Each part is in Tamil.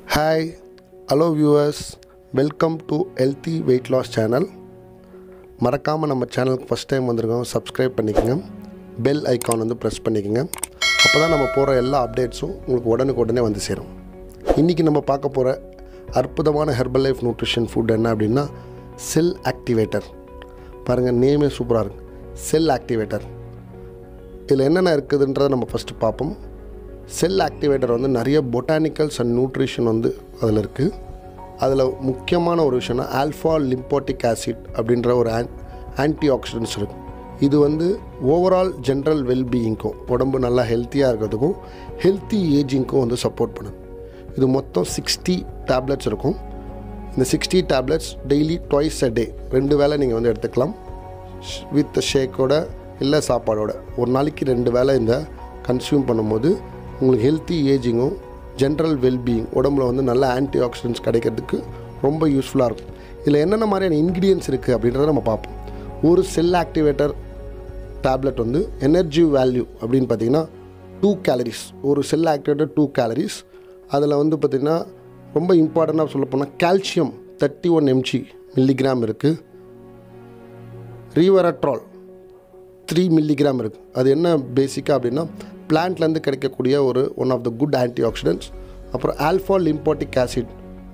Hi, hello viewers, welcome to Healthy Weight Loss channel. மறக்காம நம்ம சேனலுக்கு ஃபர்ஸ்ட் டைம் வந்திருக்கோம், சப்ஸ்கிரைப் பண்ணிக்கங்க. பெல் ஐகான் வந்து பிரஸ் பண்ணிக்கங்க. அப்பதான் நம்ம போற எல்லா அப்டேட்ஸும் உங்களுக்கு உடனே வந்து சேரும். இன்னைக்கு நம்ம பார்க்க போற அற்புதமான ஹெர்பல் லைஃப் நியூட்ரிஷன் ஃபுட் என்ன அப்படினா செல் ஆக்டிவேட்டர். பாருங்க நேமே சூப்பரா இருக்கு. Cell activator. இதுல என்னென்ன இருக்குதுன்றதை நம்ம ஃபர்ஸ்ட் பாப்போம். செல் ஆக்டிவேட்டர் வந்து நிறைய பொட்டானிக்கல்ஸ் அண்ட் நியூட்ரிஷன் வந்து அதில் இருக்குது. அதில் முக்கியமான ஒரு விஷயம்னா ஆல்ஃபா லிம்போட்டிக் ஆசிட் அப்படின்ற ஒரு ஆன்டிஆக்சிடென்ட்ஸ் இருக்குது. இது வந்து ஓவரால் ஜென்ரல் வெல்பீயிங்க்கும் உடம்பு நல்லா ஹெல்த்தியாக இருக்கிறதுக்கும் ஹெல்த்தி ஏஜிங்க்கும் வந்து சப்போர்ட் பண்ணுது. இது மொத்தம் 60 டேப்லெட்ஸ் இருக்கும். இந்த 60 tablets daily twice a day 2 வேளை நீங்கள் வந்து எடுத்துக்கலாம். வித் ஷேக்கோட இல்லை சாப்பாடோட ஒரு நாளைக்கு 2 வேளை இந்த கன்சியூம் பண்ணும்போது உங்களுக்கு ஹெல்த்தி ஏஜிங்கும் ஜென்ரல் வெல்பீயிங் உடம்புல வந்து நல்ல ஆன்டிஆக்சிடென்ட்ஸ் கிடைக்கிறதுக்கு ரொம்ப யூஸ்ஃபுல்லாக இருக்கும். இதில் என்னென்ன மாதிரியான இன்க்ரீடியன்ஸ் இருக்குது அப்படின்றத நம்ம பார்ப்போம். ஒரு செல் ஆக்டிவேட்டர் டேப்லெட் வந்து எனர்ஜி வேல்யூ அப்படின்னு பார்த்திங்கன்னா 2 கேலரிஸ். ஒரு செல் ஆக்டிவேட்டர் 2 கேலரிஸ். அதில் வந்து பார்த்திங்கன்னா ரொம்ப இம்பார்ட்டண்ட்டாக சொல்லப்போனால் கால்சியம் 31 மில்லிகிராம் இருக்குது. ரீவரட்ரால் 3 மில்லிகிராம் இருக்குது. அது என்ன பேசிக்காக அப்படின்னா பிளான்ட்லேருந்து கிடைக்கக்கூடிய one of the good antioxidants. அப்புறம் ஆல்ஃபா லிம்போட்டிக் ஆசிட்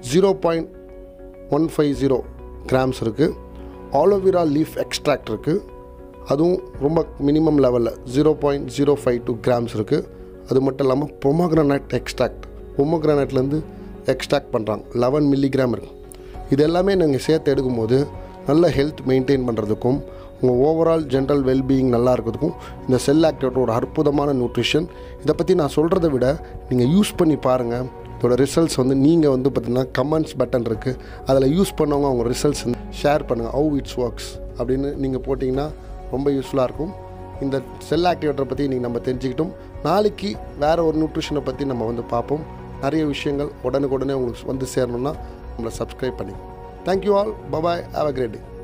0.150 கிராம்ஸ் இருக்குது. ஆலோவேரா லீஃப் எக்ஸ்ட்ராக்ட் இருக்குது. அதுவும் ரொம்ப மினிமம் லெவலில் 0.052 கிராம்ஸ் இருக்குது. அது மட்டும் இல்லாமல் பொமோகிரானட் எக்ஸ்ட்ராக்ட், பொமோகிரானட்லேருந்து எக்ஸ்ட்ராக்ட் பண்ணுறாங்க 11 மில்லிகிராம் இருக்குது. இது எல்லாமே நீங்கள் சேர்த்து எடுக்கும்போது நல்ல ஹெல்த் மெயின்டைன் பண்ணுறதுக்கும் உங்கள் ஓவரால் ஜென்ரல் வெல்பீயிங் நல்லா இருக்கிறதுக்கும் இந்த செல் ஆக்டிவேட்டர் ஒரு அற்புதமான நியூட்ரிஷன். இதை பற்றி நான் சொல்கிறத விட நீங்கள் யூஸ் பண்ணி பாருங்கள். இதோட ரிசல்ட்ஸ் வந்து நீங்கள் வந்து பார்த்திங்கன்னா கமெண்ட்ஸ் பட்டன் இருக்குது, அதில் யூஸ் பண்ணவங்க அவங்க ரிசல்ட்ஸ் வந்து ஷேர் பண்ணுங்கள். ஹவு இட்ஸ் ஒர்க்ஸ் அப்படின்னு நீங்கள் போட்டிங்கன்னா ரொம்ப யூஸ்ஃபுல்லாக இருக்கும். இந்த செல் ஆக்டிவேட்டரை பற்றி நீங்கள் நம்ம தெரிஞ்சுக்கிட்டோம். நாளைக்கு வேறு ஒரு நியூட்ரிஷனை பற்றி நம்ம வந்து பார்ப்போம். நிறைய விஷயங்கள் உடனே உங்களுக்கு வந்து சேரணும்னா நம்மளை சப்ஸ்கிரைப் பண்ணி. Thank you all. Bye bye. Have a great day.